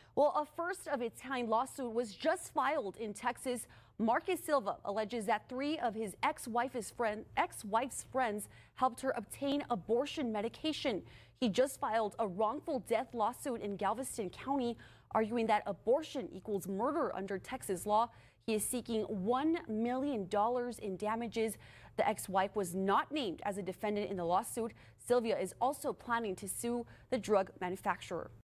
Well, a first of its kind lawsuit was just filed in Texas. Marcus Silva alleges that three of his ex-wife's friends helped her obtain abortion medication. He just filed a wrongful death lawsuit in Galveston County, arguing that abortion equals murder under Texas law. He is seeking $1 million in damages. The ex-wife was not named as a defendant in the lawsuit. Sylvia is also planning to sue the drug manufacturer.